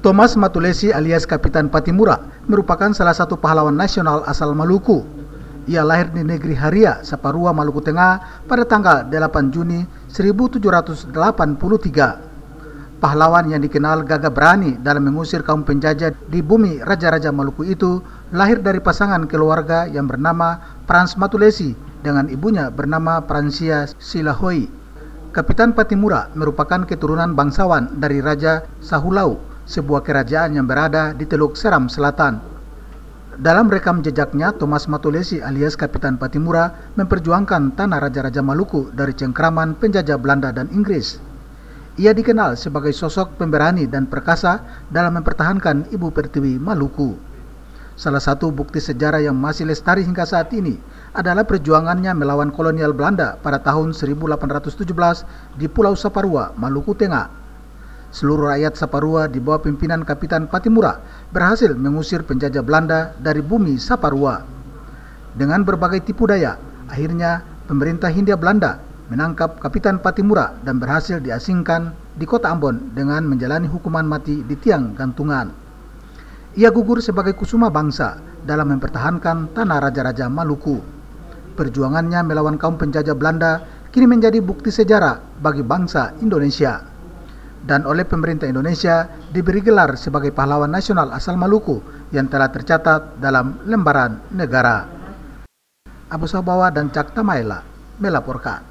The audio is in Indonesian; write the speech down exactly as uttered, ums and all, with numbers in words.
Thomas Matulesi alias Kapitan Patimura merupakan salah satu pahlawan nasional asal Maluku. Ia lahir di negeri Haria, Saparua, Maluku Tengah pada tanggal delapan Juni seribu tujuh ratus delapan puluh tiga. Pahlawan yang dikenal gagah berani dalam mengusir kaum penjajah di bumi raja-raja Maluku itu lahir dari pasangan keluarga yang bernama Frans Matulesi dengan ibunya bernama Fransia Silahoi. Kapitan Patimura merupakan keturunan bangsawan dari Raja Sahulau, sebuah kerajaan yang berada di Teluk Seram Selatan. Dalam rekam jejaknya, Thomas Matulesi alias Kapitan Patimura memperjuangkan tanah raja-raja Maluku dari cengkraman penjajah Belanda dan Inggris. Ia dikenal sebagai sosok pemberani dan perkasa dalam mempertahankan Ibu Pertiwi Maluku. Salah satu bukti sejarah yang masih lestari hingga saat ini adalah perjuangannya melawan kolonial Belanda pada tahun seribu delapan ratus tujuh belas di Pulau Saparua, Maluku Tengah. Seluruh rakyat Saparua di bawah pimpinan Kapitan Patimura berhasil mengusir penjajah Belanda dari bumi Saparua. Dengan berbagai tipu daya, akhirnya pemerintah Hindia Belanda menangkap Kapitan Patimura dan berhasil diasingkan di kota Ambon dengan menjalani hukuman mati di tiang gantungan. Ia gugur sebagai kusuma bangsa dalam mempertahankan tanah raja-raja Maluku. Perjuangannya melawan kaum penjajah Belanda kini menjadi bukti sejarah bagi bangsa Indonesia. Dan oleh pemerintah Indonesia diberi gelar sebagai pahlawan nasional asal Maluku yang telah tercatat dalam lembaran negara. Abu Sabawa dan Cak Tamaela melaporkan.